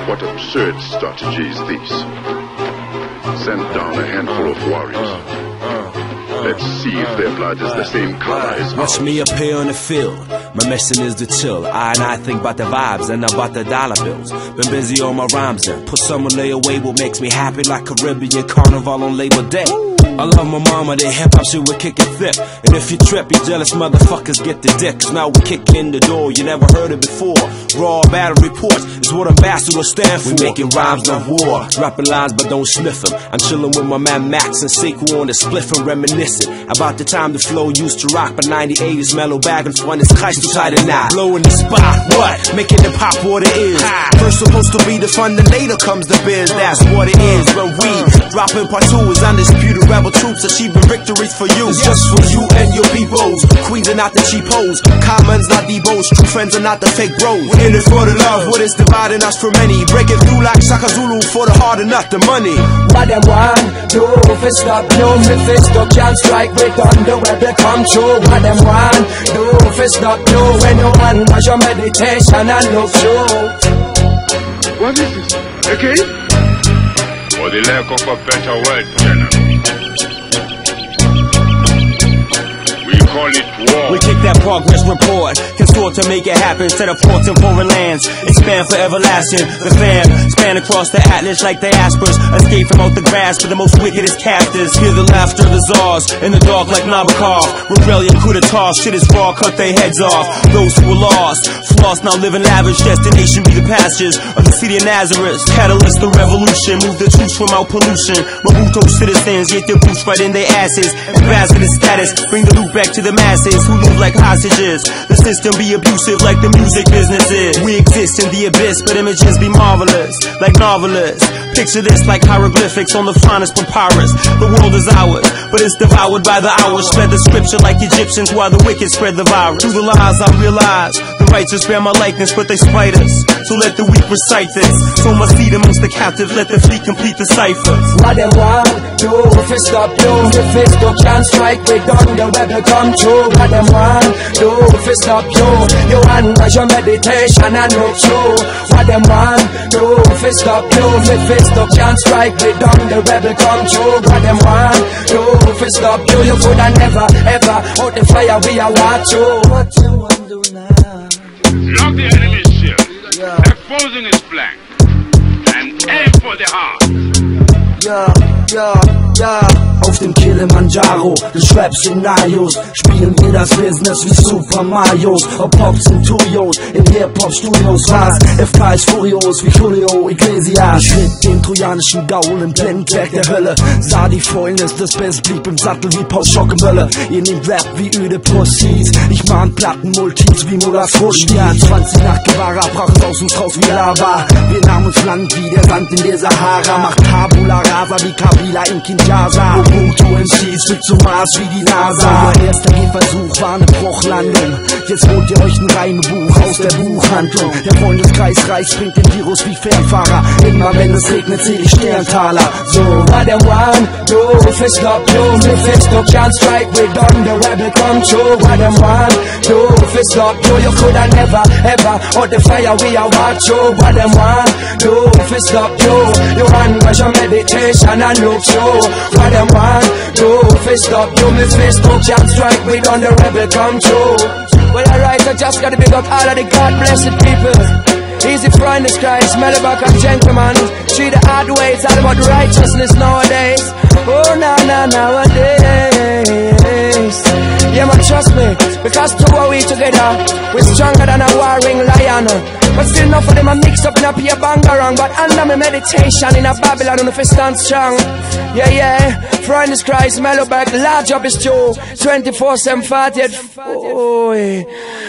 What absurd strategy is this? Send down a handful of warriors. Let's see if their blood is the same color as ours. Watch me appear on the field. My mission is to chill. I think about the vibes and about the dollar bills. Been busy on my rhymes and put some lay away what makes me happy like Caribbean Carnival on Labor Day. I love my mama, that hip-hop shit we kick it thick. And if you trip, you jealous motherfuckers get the dick. Cause now we kick in the door, you never heard it before. Raw battle reports is what ambassador stand for. We making rhymes, not war. Dropping lines but don't sniff them. I'm chilling with my man Max and Seiko on the spliff and reminiscing about the time the flow used to rock. But 98 is mellow bag and fun is Christ to try to not blow in the spot. What? Making it pop what it is. First supposed to be the fun, then later comes the biz. That's what it is when we dropping part 2 is undisputed rebel troops achieving victories for you. It's just for you and your peoples. Queens are not the cheap hoes. Commons not the bows. True friends are not the fake bros. We're in it for the love. What is dividing us from many? Break it through like Shaka Zulu for the hard and not the money. What them want do if it's stop you? If it's stuck can't strike with thunder where they come true. What them want do if it's stop you? When you want was your meditation and look through. What is this? Okay? For the lack of a better word, General. Call it war. We kick that progress report, consort to make it happen, set up forts in foreign lands, expand for everlasting. The fam span across the atlas like diasporas, escape from out the grass for the most wickedest captives. Hear the laughter of the czars in the dark like Nabokov. Rebellion coup d'etat, shit is raw, cut their heads off. Those who were lost, floss now living lavish. Destination be the pastures of the city of Nazareth. Catalyst the revolution, move the troops from out pollution. Mobuto citizens get their boots right in their asses. Advance for the status, bring the loot back to the masses who live like hostages. The system be abusive like the music business is. We exist in the abyss, but images be marvelous like novelists. Picture this like hieroglyphics on the finest papyrus. The world is ours, but it's devoured by the hours. Spread the scripture like Egyptians while the wicked spread the virus. Through the lies I realize the righteous bear my likeness, but they spite us. So let the weak recite this. So my seed amongst the captive, let the fleet complete the ciphers. What them want do if it's stop you? If it's stuck can't strike with thunder where they come true. What them want do if it's stop you? You want was your meditation and look through. What them want do if it's stop you? If it's stuck can't strike with thunder where they come true. What them want do if it's stop you? You coulda never ever out the fire we are watch you. What you want do now? Lock the enemy's shield, exposing his flank, and aim for the heart. Auf dem Kilimanjaro des Rap-Szenarios spielen wir das Business wie Super Marios. Ob Pops und Tuyos in Hip-Hop-Studios war's. FK ist furios wie Julio Iglesias. Schritt den trojanischen Gaul im Blendwerk der Hölle. Sah die Fäulnis des Best, blieb im Sattel wie Paul Schockemölle. Ihr nehmt Rap wie öde Pussys. Ich mahn Plattenmultis wie Mulas Rushdie. Ja, 20 nach Guevara brach es aus uns raus wie Lava. Wir nahmen uns Land wie der Sand in der Sahara. Macht Tabula Rasa wie Kabila in Kinshasa. Ubuntu MCs mit so Maß wie die NASA. Euer erster Gehversuch war eine Bruchlandung. Jetzt holt ihr euch ein Reimebuch aus der Buchhandlung. Der Freundeskreis reißt, bringt den Virus wie Fernfahrer. Immer wenn es regnet, zähl ich Sterntaler. So, what them want do if it's stop you? If it's stop can't strike with thunder where they come true. What them want do if it's stop you? You coulda never ever out the fire we are watch you. What them want do if it's stop you? You want was your meditation and look through. What them want do if it's stop you? Me face no can't strike with thunder rebel come true. Well alright, I just gotta big up all of the God blessed people. Easy friend is Christ, Melback and gentlemen. See the hard ways, all about righteousness nowadays. Oh nowadays. Yeah man, trust me, because two are we together. We're stronger than a warring lion. But still enough of them a mix up in a peer bangarang. But under my meditation in a Babylon on the fist stand strong. Yeah, friend is Christ, Melback, the large job is true. 24/7 48.